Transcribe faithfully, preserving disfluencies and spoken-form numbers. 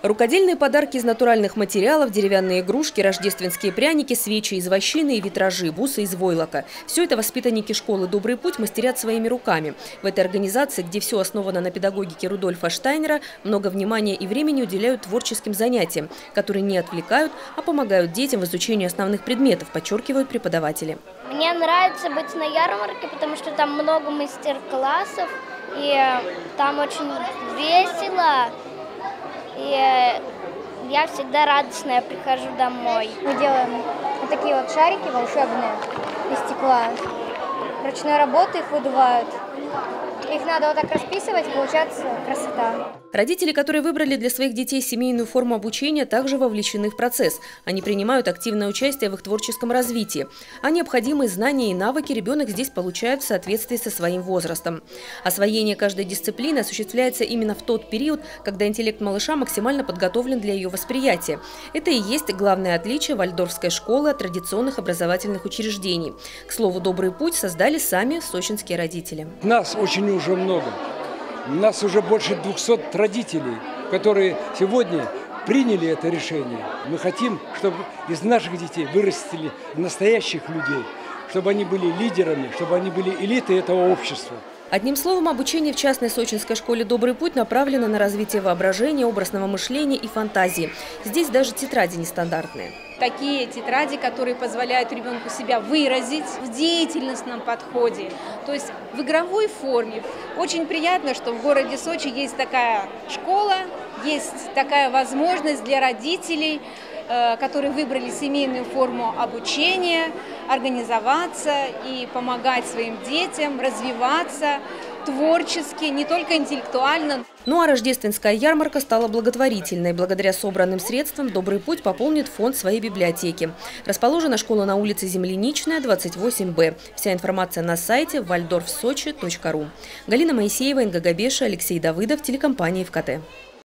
Рукодельные подарки из натуральных материалов, деревянные игрушки, рождественские пряники, свечи из вощины и витражи, бусы из войлока. Все это воспитанники школы «Добрый путь» мастерят своими руками. В этой организации, где все основано на педагогике Рудольфа Штайнера, много внимания и времени уделяют творческим занятиям, которые не отвлекают, а помогают детям в изучении основных предметов, подчеркивают преподаватели. Мне нравится быть на ярмарке, потому что там много мастер-классов, и там очень весело. И я всегда радостная, прихожу домой. Мы делаем вот такие вот шарики волшебные из стекла. Ручной работы их выдувают. Их надо вот так расписывать, получается красота. Родители, которые выбрали для своих детей семейную форму обучения, также вовлечены в процесс. Они принимают активное участие в их творческом развитии. А необходимые знания и навыки ребенок здесь получает в соответствии со своим возрастом. Освоение каждой дисциплины осуществляется именно в тот период, когда интеллект малыша максимально подготовлен для ее восприятия. Это и есть главное отличие вальдорфской школы от традиционных образовательных учреждений. К слову, «Добрый путь» создали сами сочинские родители. Нас очень уже много. У нас уже больше двухсот родителей, которые сегодня приняли это решение. Мы хотим, чтобы из наших детей вырастили настоящих людей, чтобы они были лидерами, чтобы они были элитой этого общества. Одним словом, обучение в частной сочинской школе «Добрый путь» направлено на развитие воображения, образного мышления и фантазии. Здесь даже тетради нестандартные. Такие тетради, которые позволяют ребенку себя выразить в деятельностном подходе, то есть в игровой форме. Очень приятно, что в городе Сочи есть такая школа, есть такая возможность для родителей, которые выбрали семейную форму обучения, организоваться и помогать своим детям развиваться творчески, не только интеллектуально. Ну а рождественская ярмарка стала благотворительной. Благодаря собранным средствам «Добрый путь» пополнит фонд своей библиотеки. Расположена школа на улице Земляничная, двадцать восемь Б. Вся информация на сайте вальдорф сочи точка ру. Галина Моисеева, Инга Габеша, Алексей Давыдов, телекомпания ФКТ.